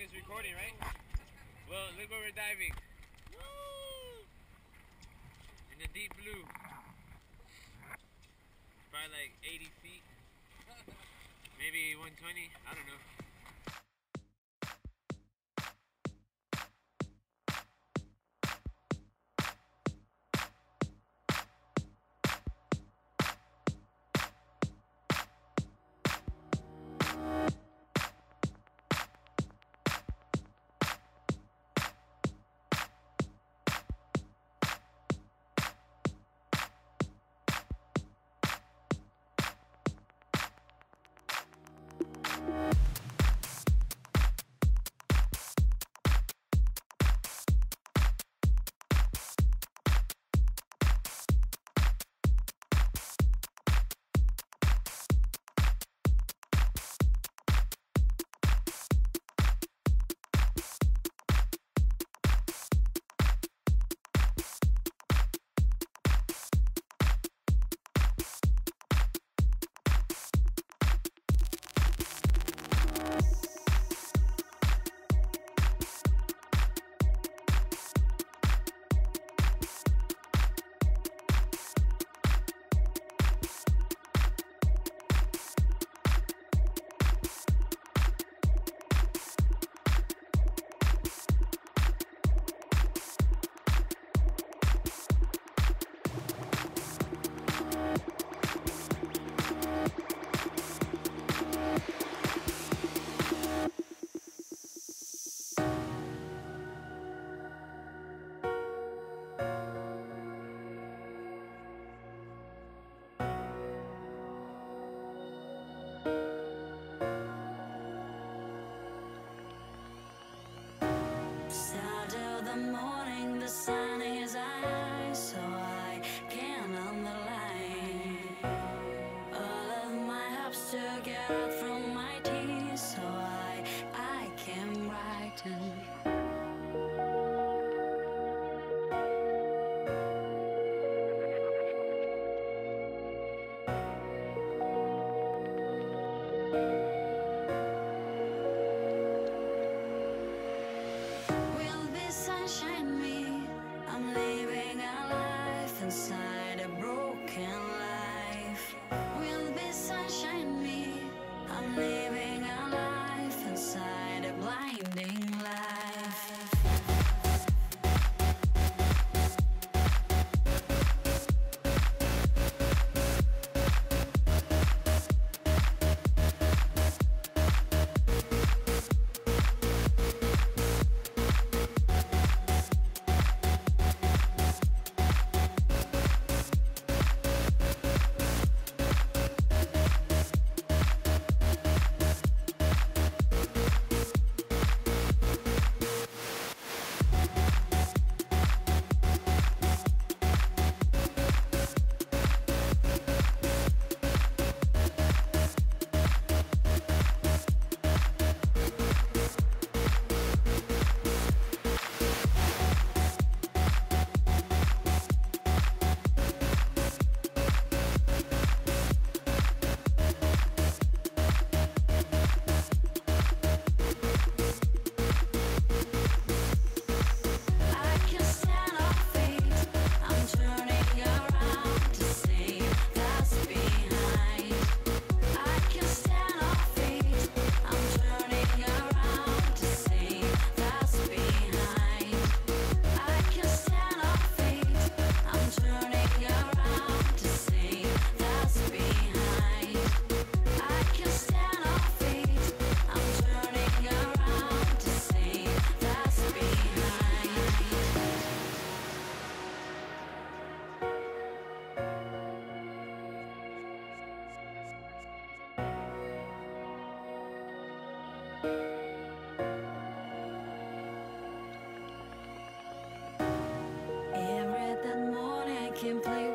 is recording, right? Well, look where we're diving. Woo! In the deep blue. Probably like 80 feet. Maybe 120. I don't know. Start of the morning, the sun is high, so I can underline all of my hopes to get out from my tears, so I can brighten. Sunshine me, I'm living a life inside a broken life. Will be sunshine me, I'm living a life inside a blinding life. Every that morning I can play